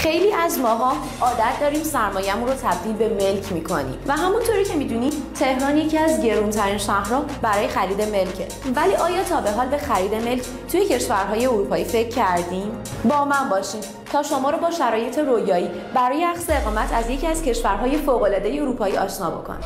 خیلی از ماها عادت داریم سرمایه‌مون رو تبدیل به ملک می‌کنیم و همونطوری که می‌دونید تهران یکی از گران‌ترین شهرها برای خرید ملکه. ولی آیا تا به حال به خرید ملک توی کشورهای اروپایی فکر کردیم؟ با من باشین تا شما رو با شرایط رویایی برای اخذ اقامت از یکی از کشورهای فوق‌العاده اروپایی آشنا بکنم.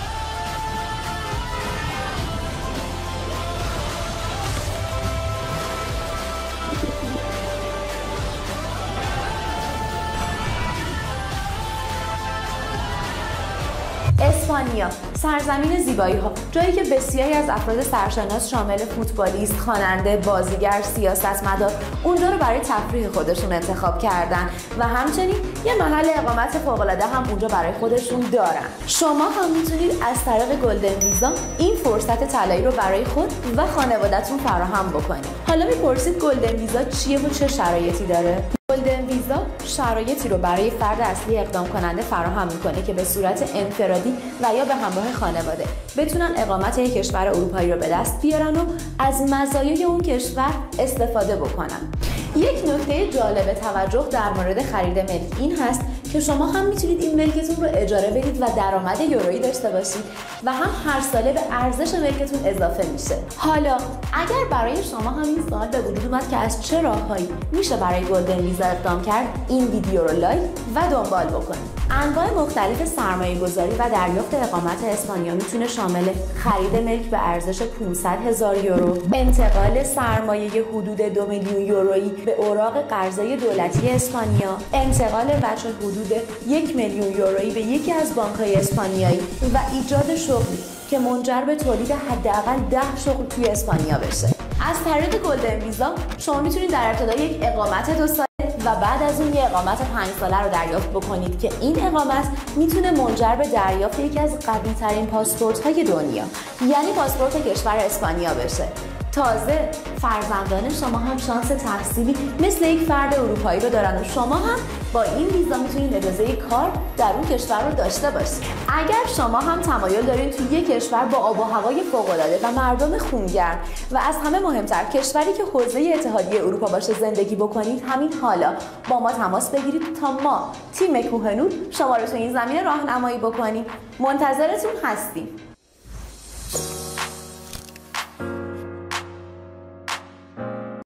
اسپانیا، سرزمین زیبایی ها، جایی که بسیاری از افراد سرشناس شامل فوتبالیست، خواننده، بازیگر، سیاستمدار اونجا رو برای تفریح خودشون انتخاب کردن و همچنین یه محل اقامت فوق‌العاده هم اونجا برای خودشون دارن. شما هم میتونید از طریق گلدن ویزا این فرصت طلایی رو برای خود و خانواده‌تون فراهم بکنید. حالا میپرسید گلدن ویزا چیه و چه شرایطی داره؟ گلدن ویزا شرایطی رو برای فرد اصلی اقدام کننده فراهم میکنه که به صورت انفرادی و یا به همراه خانواده بتونن اقامت یک کشور اروپایی رو به دست بیارن و از مزایای اون کشور استفاده بکنن. یک نکته جالب توجه در مورد خرید ملک این هست که شما هم میتونید این ملکتون رو اجاره بدید و درآمد یورویی داشته باشید و هم هر ساله به ارزش ملکتون اضافه میشه. حالا اگر برای شما هم این سوال به وجود اومد که از چه راههایی میشه برای گلدن ویزا اقدام کرد، این ویدیو رو لایک و دنبال بکنید. انواع مختلف سرمایه‌گذاری و دریافت اقامت اسپانیا میتونه شامل خرید ملک به ارزش 500,000 یورو، انتقال سرمایه حدود 2 میلیون یورویی به اوراق قرضه دولتی اسپانیا، انتقال بچه حدود 1 میلیون یورویی به یکی از بانک‌های اسپانیایی و ایجاد شغلی که منجر به تولید حداقل 10 شغل توی اسپانیا بشه. از طریق گلدن ویزا شما میتونید در ابتدا یک اقامت 2 ساله و بعد از اون یک اقامت 5 ساله رو دریافت بکنید که این اقامت میتونه منجر به دریافت یکی از قوی‌ترین پاسپورت‌های دنیا، یعنی پاسپورت کشور اسپانیا بشه. تازه فرزندان شما هم شانس تحصیلی مثل یک فرد اروپایی رو دارن و شما هم با این ویزا میتونید اجازه کار در اون کشور رو داشته باشید. اگر شما هم تمایل دارین توی یک کشور با آب و هوای فوق‌العاده و مردم خونگرم و از همه مهمتر کشوری که حوزه اتحادیه اروپا باشه زندگی بکنید، همین حالا با ما تماس بگیرید تا ما تیم کوهنور شما رو تو این زمینه راهنمایی بکنیم. منتظرتون هستیم.